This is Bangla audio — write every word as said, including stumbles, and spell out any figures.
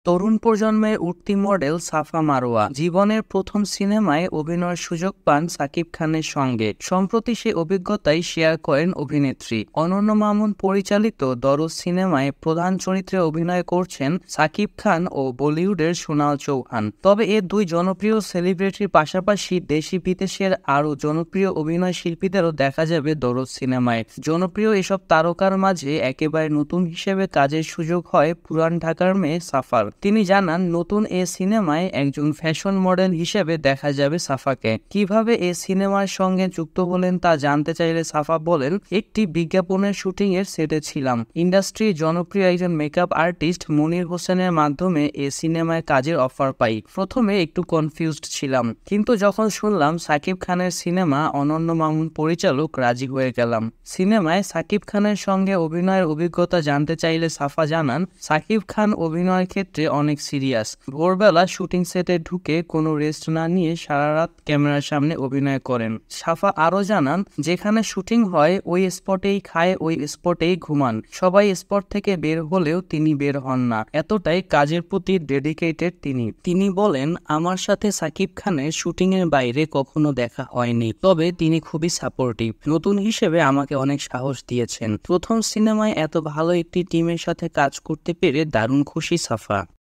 তরুণ প্রজন্মের উঠতি মডেল সাফা মারোয়া জীবনের প্রথম সিনেমায় অভিনয়ের সুযোগ পান সাকিব খানের সঙ্গে। সম্প্রতি সে অভিজ্ঞতাই শেয়ার করেন অভিনেত্রী। অনন্য মামুন পরিচালিত দরজ সিনেমায় প্রধান চরিত্রে অভিনয় করছেন সাকিব খান ও বলিউডের সোনাল চৌহান। তবে এ দুই জনপ্রিয় সেলিব্রিটির পাশাপাশি দেশি বিদেশের আরও জনপ্রিয় অভিনয় শিল্পীদেরও দেখা যাবে দরজ সিনেমায়। জনপ্রিয় এসব তারকার মাঝে একেবারে নতুন হিসেবে কাজের সুযোগ হয় পুরান ঢাকার মেয়ে সাফার। তিনি জানান, নতুন এ সিনেমায় একজন ফ্যাশন মডেল হিসেবে দেখা যাবে সাফাকে। কিভাবে এ সিনেমার সঙ্গে যুক্ত হলেন তা জানতে চাইলে সাফা বলেন, একটি বিজ্ঞাপনের শুটিং এর সেটে ছিলাম। ইন্ডাস্ট্রির জনপ্রিয় একজন মেকআপ আর্টিস্ট মনির হোসেনের মাধ্যমে এ সিনেমায় কাজের অফার পাই। প্রথমে একটু কনফিউজড ছিলাম, কিন্তু যখন শুনলাম সাকিব খানের সিনেমা, অনন্য মামুন পরিচালক, রাজি হয়ে গেলাম। সিনেমায় সাকিব খানের সঙ্গে অভিনয়ের অভিজ্ঞতা জানতে চাইলে সাফা জানান, সাকিব খান অভিনয়ের ক্ষেত্রে অনেক সিরিয়াস। ভোরবেলা শুটিং সেটে ঢুকে কোনো রেস্ট না নিয়ে সারা রাত ক্যামেরার সামনে অভিনয় করেন। সাফা আরও জানান, যেখানে শুটিং হয় ওই স্পটেই খায়, ওই স্পটেই ঘুমান। সবাই স্পট থেকে বের হলেও তিনি বের হন না, এতটাই কাজের প্রতি ডেডিকেটেড তিনি। তিনি বলেন, আমার সাথে সাকিব খানের শুটিং এর বাইরে কখনো দেখা হয়নি, তবে তিনি খুবই সাপোর্টিভ। নতুন হিসেবে আমাকে অনেক সাহস দিয়েছেন। প্রথম সিনেমায় এত ভালো একটি টিমের সাথে কাজ করতে পেরে দারুণ খুশি সাফা।